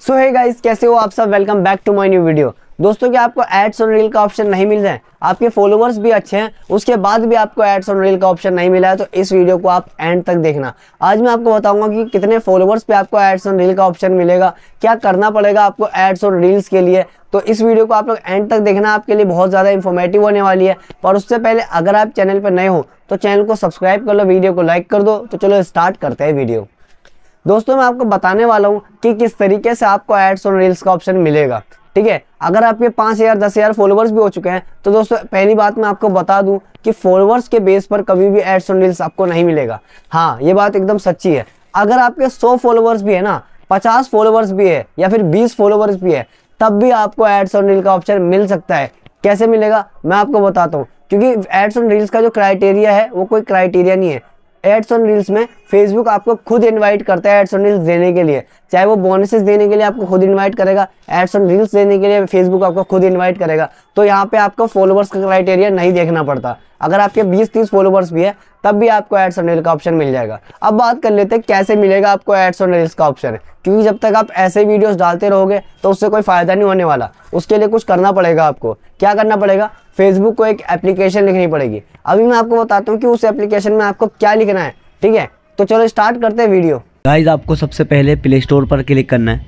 सो hey guys, कैसे हो आप सब। Welcome back to my new video. दोस्तों, क्या आपको एड्स ऑन रील का ऑप्शन नहीं मिल रहा है? आपके फॉलोवर्स भी अच्छे हैं, उसके बाद भी आपको एड्स ऑन रील का ऑप्शन नहीं मिला है, तो इस वीडियो को आप एंड तक देखना। आज मैं आपको बताऊंगा कि कितने फॉलोवर्स पे आपको एड्स ऑन रील का ऑप्शन मिलेगा, क्या करना पड़ेगा आपको एड्स ऑन रील्स के लिए। तो इस वीडियो को आप लोग एंड तक देखना, आपके लिए बहुत ज़्यादा इंफॉर्मेटिव होने वाली है। पर उससे पहले अगर आप चैनल पर नए हो तो चैनल को सब्सक्राइब कर लो, वीडियो को लाइक कर दो। तो चलो स्टार्ट करते हैं वीडियो। दोस्तों, मैं आपको बताने वाला हूं कि किस तरीके से आपको एड्स ऑन रील्स का ऑप्शन मिलेगा। ठीक है, अगर आपके 5,000 10,000 फॉलोवर्स भी हो चुके हैं तो दोस्तों पहली बात मैं आपको बता दूं कि फॉलोवर्स के बेस पर कभी भी एड्स ऑन रील्स आपको नहीं मिलेगा। हाँ, ये बात एकदम सच्ची है। अगर आपके 100 फॉलोवर्स भी है ना, 50 फॉलोवर्स भी है या फिर 20 फॉलोवर्स भी है, तब भी आपको एड्स ऑन रील का ऑप्शन मिल सकता है। कैसे मिलेगा मैं आपको बताता हूँ, क्योंकि एड्स ऑन रील्स का जो क्राइटेरिया है वो कोई क्राइटेरिया नहीं है। एड्स ऑन रील्स में फेसबुक आपको खुद इनवाइट करता है एड्स ऑन रील्स देने के लिए। चाहे वो बोनसेस देने के लिए आपको खुद इनवाइट करेगा, एड्स ऑन रील्स देने के लिए फेसबुक आपको खुद इनवाइट करेगा। तो यहाँ पे आपको फॉलोवर्स का क्राइटेरिया नहीं देखना पड़ता। अगर आपके 20-30 फॉलोवर्स भी है तब भी आपको एड्स ऑन रील का ऑप्शन मिल जाएगा। अब बात कर लेते हैं कैसे मिलेगा आपको एड्स ऑन रील्स का ऑप्शन, क्योंकि जब तक आप ऐसे वीडियोस डालते रहोगे तो उससे कोई फायदा नहीं होने वाला। उसके लिए कुछ करना पड़ेगा। आपको क्या करना पड़ेगा? फेसबुक को एक एप्लीकेशन लिखनी पड़ेगी। अभी मैं आपको बताता हूँ कि उस एप्लीकेशन में आपको क्या लिखना है। ठीक है, तो चलो स्टार्ट करते हैं वीडियो। गाइज, आपको सबसे पहले प्ले स्टोर पर क्लिक करना है।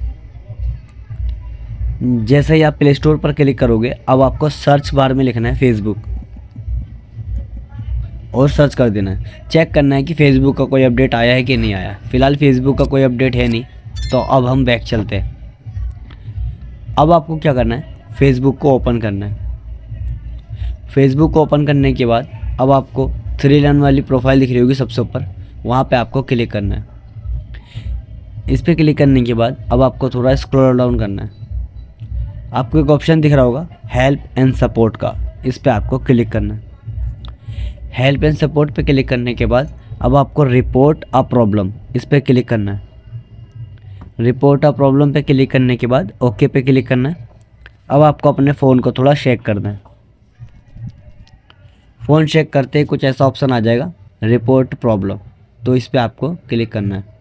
जैसे ही आप प्ले स्टोर पर क्लिक करोगे, अब आपको सर्च बार में लिखना है फेसबुक और सर्च कर देना है। चेक करना है कि फेसबुक का कोई अपडेट आया है कि नहीं आया। फिलहाल फेसबुक का कोई अपडेट है नहीं, तो अब हम बैक चलते हैं। अब आपको क्या करना है, फेसबुक को ओपन करना है। फेसबुक को ओपन करने के बाद अब आपको 3 लाइन वाली प्रोफाइल दिख रही होगी सबसे ऊपर, वहाँ पे आपको क्लिक करना है। इस पर क्लिक करने के बाद अब आपको थोड़ा स्क्रॉल डाउन करना है। आपको एक ऑप्शन दिख रहा होगा हेल्प एंड सपोर्ट का, इस पर आपको क्लिक करना है। हेल्प एंड सपोर्ट पे क्लिक करने के बाद अब आपको रिपोर्ट अ प्रॉब्लम, इस पर क्लिक करना है। रिपोर्ट अ प्रॉब्लम पे क्लिक करने के बाद ओके पे क्लिक करना है। अब आपको अपने फ़ोन को थोड़ा शेक करना है। फ़ोन चेक करते ही कुछ ऐसा ऑप्शन आ जाएगा रिपोर्ट प्रॉब्लम, तो इस पर आपको क्लिक करना है।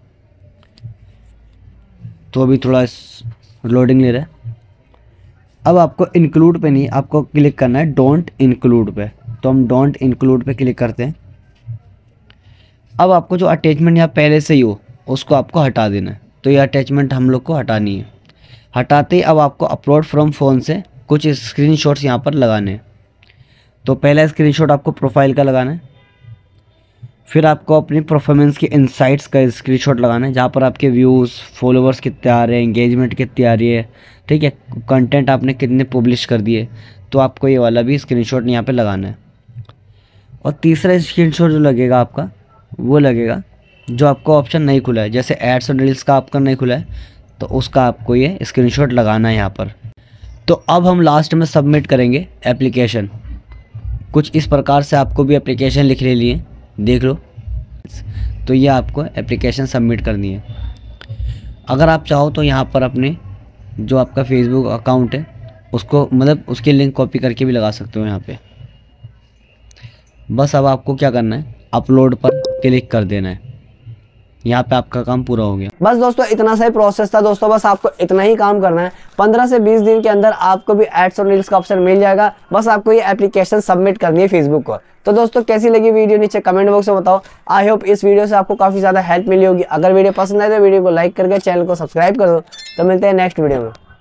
तो अभी थोड़ा लोडिंग ले रहा है। अब आपको इंक्लूड पे नहीं, आपको क्लिक करना है डोंट इंक्लूड पे। तो हम डोंट इंक्लूड पे क्लिक करते हैं। अब आपको जो अटैचमेंट यहाँ पहले से ही हो उसको आपको हटा देना है। तो ये अटैचमेंट हम लोग को हटानी है। हटाते ही अब आपको अपलोड फ्रॉम फ़ोन से कुछ स्क्रीनशॉट्स यहाँ पर लगाने हैं। तो पहला स्क्रीनशॉट आपको प्रोफाइल का लगाना है। फिर आपको अपनी परफॉर्मेंस के इनसाइट्स का स्क्रीनशॉट लगाना है, जहाँ पर आपके व्यूज़, फॉलोवर्स कितने आ रहे हैं, एंगेजमेंट कितनी आ रही है। ठीक है, कंटेंट आपने कितने पब्लिश कर दिए, तो आपको ये वाला भी स्क्रीनशॉट यहाँ पे लगाना है। और तीसरा स्क्रीनशॉट जो लगेगा आपका, वो लगेगा जो आपको ऑप्शन नहीं खुला है। जैसे एड्स और रील्स का आपका नहीं खुला है, तो उसका आपको ये स्क्रीनशॉट लगाना है यहाँ पर। तो अब हम लास्ट में सबमिट करेंगे एप्लीकेशन। कुछ इस प्रकार से आपको भी एप्लीकेशन लिख ले लिए, देख लो। तो ये आपको एप्लीकेशन सबमिट करनी है। अगर आप चाहो तो यहाँ पर अपने जो आपका फेसबुक अकाउंट है उसको, मतलब उसकी लिंक कॉपी करके भी लगा सकते हो यहाँ पे। बस अब आपको क्या करना है, अपलोड पर क्लिक कर देना है। यहाँ पे आपका काम पूरा हो गया। बस दोस्तों, इतना सा ही प्रोसेस था दोस्तों। बस आपको इतना ही काम करना है। 15 से 20 दिन के अंदर आपको भी एड्स ऑन रील्स का ऑप्शन मिल जाएगा। बस आपको ये एप्लीकेशन सबमिट करनी है फेसबुक को। तो दोस्तों, कैसी लगी वीडियो नीचे कमेंट बॉक्स में बताओ। आई होप इस वीडियो से आपको काफी ज्यादा हेल्प मिली होगी। अगर वीडियो पसंद आए तो वीडियो को लाइक करके चैनल को सब्सक्राइब कर दो। तो मिलते हैं नेक्स्ट वीडियो में।